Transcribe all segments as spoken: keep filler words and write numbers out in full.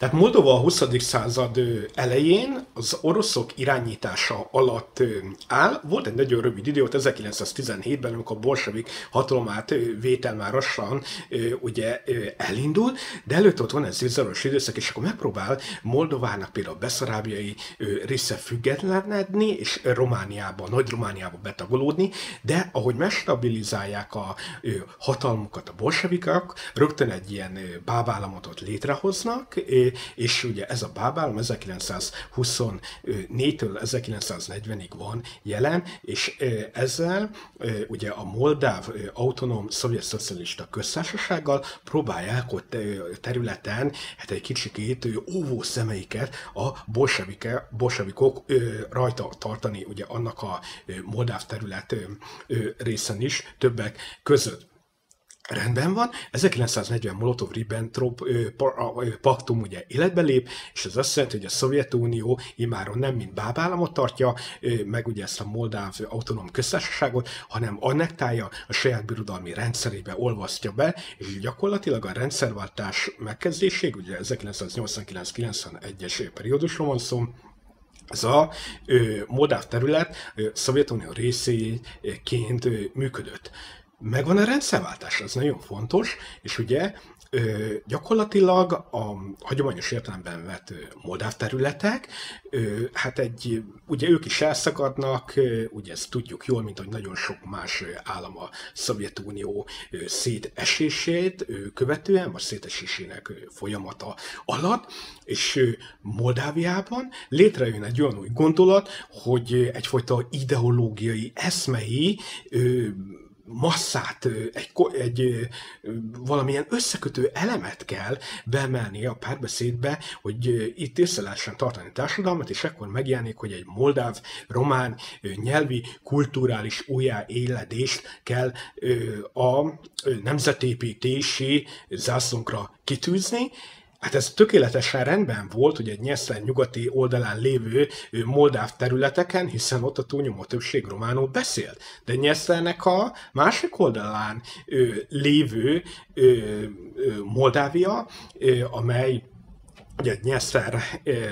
Tehát Moldova a huszadik század elején az oroszok irányítása alatt áll. Volt egy nagyon rövid idő, ezerkilencszáztizenhétben, amikor a bolsevik hatalomát vétel már lassan ugye elindul, de előtt ott van ez zavaros időszak, és akkor megpróbál Moldovának például a beszarábiai része függetlenedni, és Romániába, Nagy-Romániába betagolódni, de ahogy megstabilizálják a hatalmukat a bolsevikak, rögtön egy ilyen bábállamotot létrehoznak, és ugye ez a bábállam ezerkilencszázhuszonnégytől ezerkilencszáznegyvenig van jelen, és ezzel ugye a moldáv autonóm szovjet szocialista köztársasággal próbálják ott területen hát egy kicsikét óvó szemeiket a bolsevikok rajta tartani ugye annak a moldáv terület részen is többek között. Rendben van, ezerkilencszáznegyven Molotov-Ribbentrop paktum ugye életbe lép, és ez azt jelenti, hogy a Szovjetunió immáron nem mint bábállamot tartja meg ugye ezt a moldáv autonóm köztársaságot, hanem annektálja, a saját birodalmi rendszerébe olvasztja be, és gyakorlatilag a rendszerváltás megkezdésig, ugye ezerkilencszáznyolcvankilenc kilencvenegyes periódusról van szó, ez a ö, moldáv terület ö, Szovjetunió részéként működött. Megvan a rendszerváltás, ez nagyon fontos, és ugye ö, gyakorlatilag a hagyományos értelemben vett moldáv területek, ö, hát egy, ugye ők is elszakadnak, ö, ugye ezt tudjuk jól, mint hogy nagyon sok más állam a Szovjetunió ö, szétesését ö, követően, vagy szétesésének ö, folyamata alatt, és ö, Moldáviában létrejön egy olyan új gondolat, hogy egyfajta ideológiai, eszmei ö, masszát, egy, egy valamilyen összekötő elemet kell beemelni a párbeszédbe, hogy itt össze lehessen tartani a társadalmat, és ekkor megjelenik, hogy egy moldáv, román, nyelvi, kulturális újjáéledést kell a nemzetépítési zászlónkra kitűzni. Hát ez tökéletesen rendben volt, hogy egy Nyeszter nyugati oldalán lévő moldáv területeken, hiszen ott a túlnyomó többség románul beszélt. De Nyeszternek a másik oldalán lévő Moldávia, amely ugye Nyeszter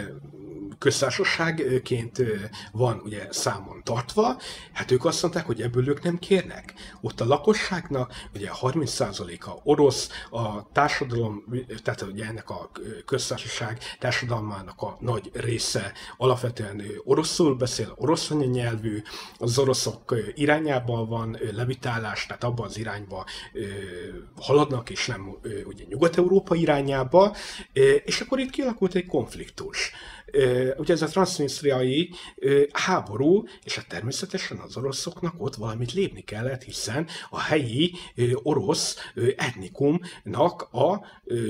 köztársaságként van ugye számon tartva, hát ők azt mondták, hogy ebből ők nem kérnek. Ott a lakosságnak ugye harminc százaléka orosz, a társadalom, tehát ugye ennek a köztársaság társadalmának a nagy része alapvetően oroszul beszél, orosz anyanyelvű, az oroszok irányában van levitálás, tehát abban az irányba haladnak, és nem ugye Nyugat-Európa irányába, és akkor itt kialakult egy konfliktus. Ugye ez a transznisztriai háború, és hát természetesen az oroszoknak ott valamit lépni kellett, hiszen a helyi orosz etnikumnak a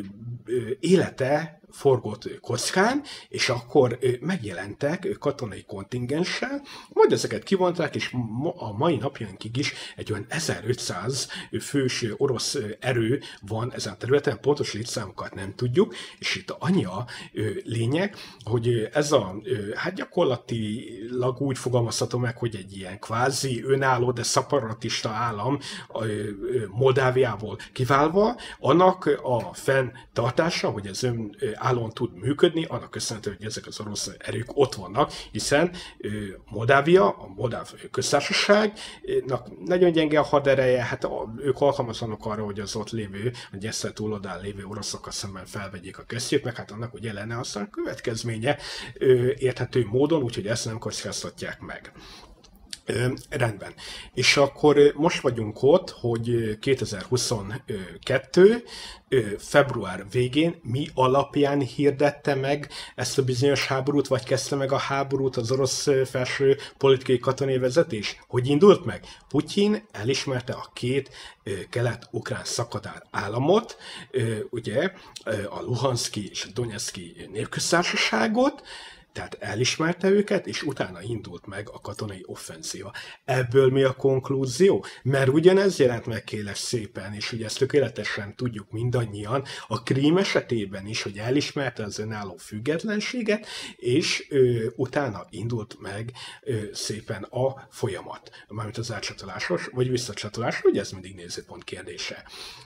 élete forgott kockán, és akkor megjelentek katonai kontingenssel, majd ezeket kivonták, és a mai napjainkig is egy olyan ezerötszáz fős orosz erő van ezen a területen, pontos létszámokat nem tudjuk, és itt annyi a lényeg, hogy ez a, hát gyakorlatilag úgy fogalmazható meg, hogy egy ilyen kvázi önálló, de szeparatista állam Moldáviából kiválva, annak a fenntartása, hogy ez ön állón tud működni, annak köszönhető, hogy ezek az orosz erők ott vannak, hiszen Moldávia, a moldáv köztársaságnak nagyon gyenge a hadereje, hát ők alkalmatlanok arra, hogy az ott lévő, a Nyeszter túloldalán lévő oroszokkal szemben felvegyék a kesztyűt, meg hát annak ugye lenne aztán a következménye érthető módon, úgyhogy ezt nem kockáztatják meg. Ö, rendben. És akkor most vagyunk ott, hogy kétezer-huszonkettő február végén mi alapján hirdette meg ezt a bizonyos háborút, vagy kezdte meg a háborút az orosz felső politikai katonai vezetés? Hogy indult meg? Putyin elismerte a két kelet-ukrán szakadár államot, ugye a Luhanszki és a Donetszki népköztársaságot, tehát elismerte őket, és utána indult meg a katonai offenzíva. Ebből mi a konklúzió? Mert ugyanez jelent meg kérlek szépen, és ugye ezt tökéletesen tudjuk mindannyian, a Krím esetében is, hogy elismerte az önálló függetlenséget, és ö, utána indult meg ö, szépen a folyamat. Mármint az átcsatolásos, vagy visszacsatolás, ugye ez mindig nézőpont kérdése.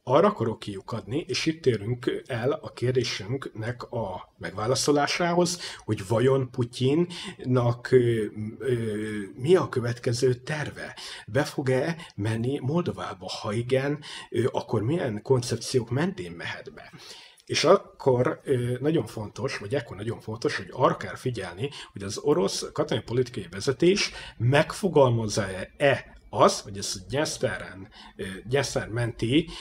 arra akarok kiukadni, és itt térünk el a kérdésünknek a megválaszolásához, hogy vajon Putyinnak ö, ö, mi a következő terve? Be fog-e menni Moldovába? Ha igen, ö, akkor milyen koncepciók mentén mehet be? És akkor nagyon fontos, vagy ekkor nagyon fontos, hogy arra kell figyelni, hogy az orosz katonai politikai vezetés megfogalmazza-e az, hogy ez a Dnyeszteren, Dnyeszter menti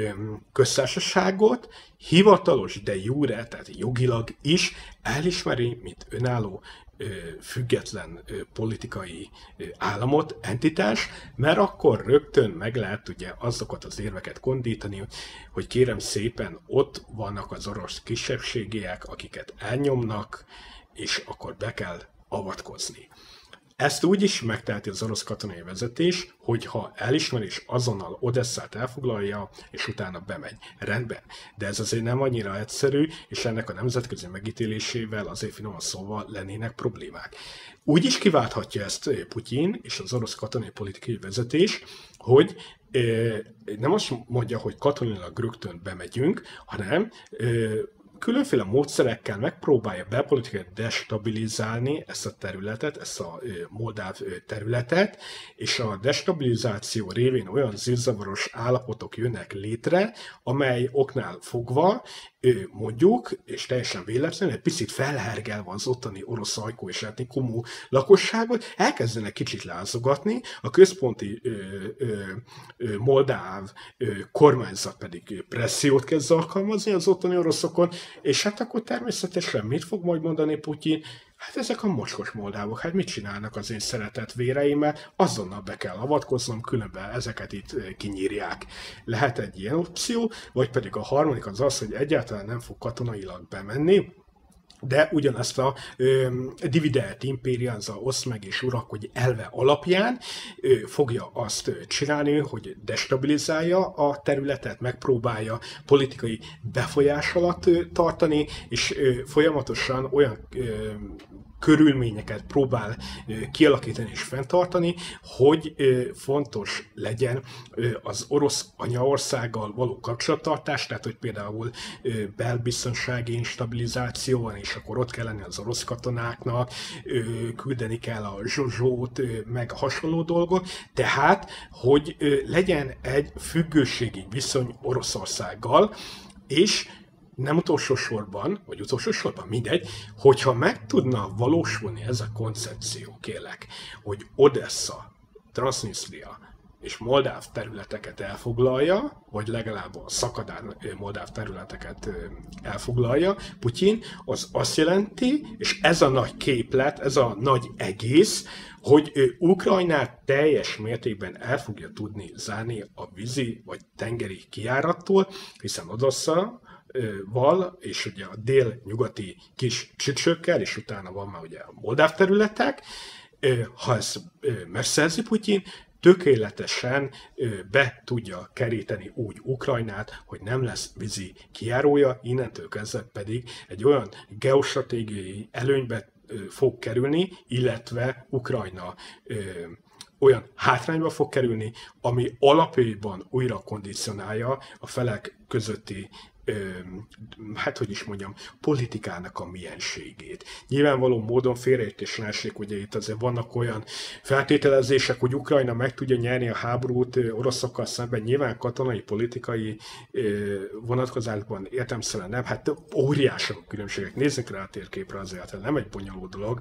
köztársaságot hivatalos de jure, tehát jogilag is elismeri, mint önálló független politikai államot, entitás, mert akkor rögtön meg lehet ugye azokat az érveket kondítani, hogy kérem szépen, ott vannak az orosz kisebbségiek, akiket elnyomnak, és akkor be kell avatkozni. Ezt úgy is megteheti az orosz katonai vezetés, hogyha elismer és azonnal Odesszát elfoglalja, és utána bemegy. Rendben. De ez azért nem annyira egyszerű, és ennek a nemzetközi megítélésével azért finoman szóval lennének problémák. Úgy is kiválthatja ezt Putyin és az orosz katonai politikai vezetés, hogy nem azt mondja, hogy katonailag rögtön bemegyünk, hanem különféle módszerekkel megpróbálja belpolitikai destabilizálni ezt a területet, ezt a moldáv területet, és a destabilizáció révén olyan zűrzavaros állapotok jönnek létre, amely oknál fogva mondjuk, és teljesen véletlenül, egy picit felhergelve az ottani orosz ajkú és etnikumú lakosságot, elkezdenek kicsit lázogatni, a központi ö, ö, ö, moldáv ö, kormányzat pedig pressziót kezd alkalmazni az ottani oroszokon, és hát akkor természetesen mit fog majd mondani Putyin? Hát ezek a mocskos moldávok, hát mit csinálnak az én szeretett véreimmel? Azonnal be kell avatkoznom, különben ezeket itt kinyírják. Lehet egy ilyen opció, vagy pedig a harmadik az az, hogy egyáltalán nem fog katonailag bemenni, de ugyanezt a ö, dividend impérianza, oszd meg és uralkodj elve alapján ö, fogja azt ö, csinálni, hogy destabilizálja a területet, megpróbálja politikai befolyás alatt ö, tartani, és ö, folyamatosan olyan ö, körülményeket próbál kialakítani és fenntartani, hogy fontos legyen az orosz anyaországgal való kapcsolattartás, tehát hogy például belbiztonsági instabilizáció van, és akkor ott kell lenni az orosz katonáknak, küldeni kell a zsozsót, meg hasonló dolgok, tehát, hogy legyen egy függőségi viszony Oroszországgal, és nem utolsó sorban, vagy utolsó sorban, mindegy, hogyha meg tudna valósulni ez a koncepció, kérlek, hogy Odessa, Transnistria és moldáv területeket elfoglalja, vagy legalább a szakadár moldáv területeket elfoglalja Putyin, az azt jelenti, és ez a nagy képlet, ez a nagy egész, hogy Ukrajnát teljes mértékben el fogja tudni zárni a vízi vagy tengeri kijárattól, hiszen Odessa val, és ugye a dél-nyugati kis csücsökkel, és utána van már ugye a moldáv területek, ha ezt megszerzi Putyin, tökéletesen be tudja keríteni úgy Ukrajnát, hogy nem lesz vízi kijárója, innentől kezdve pedig egy olyan geostratégiai előnybe fog kerülni, illetve Ukrajna olyan hátrányba fog kerülni, ami alapjaiban újra kondicionálja a felek közötti hát hogy is mondjam, politikának a mienségét. Nyilvánvaló módon félreértés ne essék, ugye itt azért vannak olyan feltételezések, hogy Ukrajna meg tudja nyerni a háborút oroszokkal szemben, nyilván katonai, politikai vonatkozásban értelemszerűen nem, hát óriásak a különbségek. Nézzük rá a térképre azért, nem egy bonyolult dolog.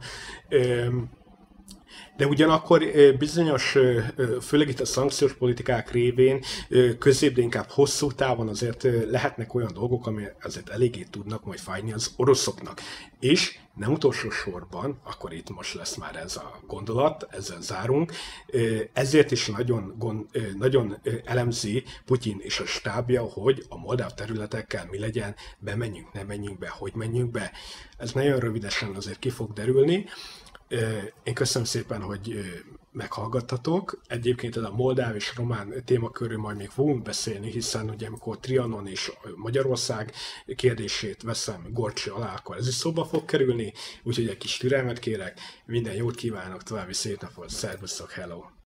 De ugyanakkor bizonyos, főleg itt a szankciós politikák révén közép, de inkább hosszú távon azért lehetnek olyan dolgok, ami azért eléggé tudnak majd fájni az oroszoknak. És nem utolsó sorban, akkor itt most lesz már ez a gondolat, ezzel zárunk, ezért is nagyon, nagyon elemzi Putyin és a stábja, hogy a moldáv területekkel mi legyen, bemenjünk, ne menjünk be, hogy menjünk be. Ez nagyon rövidesen azért ki fog derülni. Én köszönöm szépen, hogy meghallgattatok. Egyébként ez a moldáv és román témakörről majd még fogunk beszélni, hiszen ugye amikor Trianon és Magyarország kérdését veszem gorcsi alá, akkor ez is szóba fog kerülni, úgyhogy egy kis türelmet kérek. Minden jót kívánok, további szép napot, szervusztok, hello!